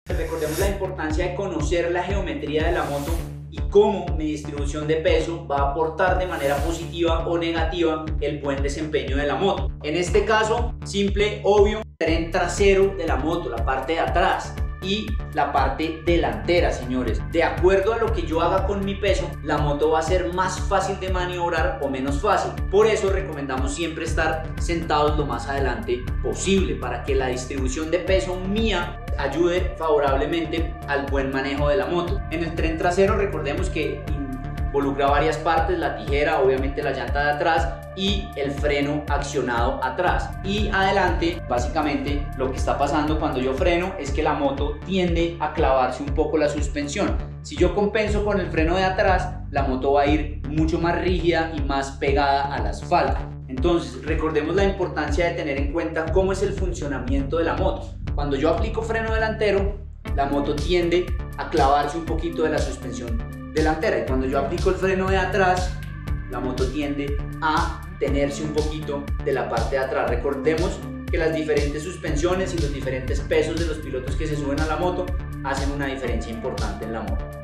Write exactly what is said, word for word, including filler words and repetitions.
Recordemos la importancia de conocer la geometría de la moto y cómo mi distribución de peso va a aportar de manera positiva o negativa el buen desempeño de la moto. En este caso, simple, obvio, tren trasero de la moto, la parte de atrás, y la parte delantera, señores. De acuerdo a lo que yo haga con mi peso, la moto va a ser más fácil de maniobrar o menos fácil. Por eso recomendamos siempre estar sentados lo más adelante posible, para que la distribución de peso mía ayude favorablemente al buen manejo de la moto. En el tren trasero recordemos que involucra varias partes: la tijera, obviamente la llanta de atrás y el freno accionado atrás. Y adelante, básicamente lo que está pasando cuando yo freno es que la moto tiende a clavarse un poco la suspensión. Si yo compenso con el freno de atrás, la moto va a ir mucho más rígida y más pegada al asfalto. Entonces recordemos la importancia de tener en cuenta cómo es el funcionamiento de la moto. Cuando yo aplico freno delantero, la moto tiende a clavarse un poquito de la suspensión delantera, y cuando yo aplico el freno de atrás, la moto tiende a tenerse un poquito de la parte de atrás. Recordemos que las diferentes suspensiones y los diferentes pesos de los pilotos que se suben a la moto hacen una diferencia importante en la moto.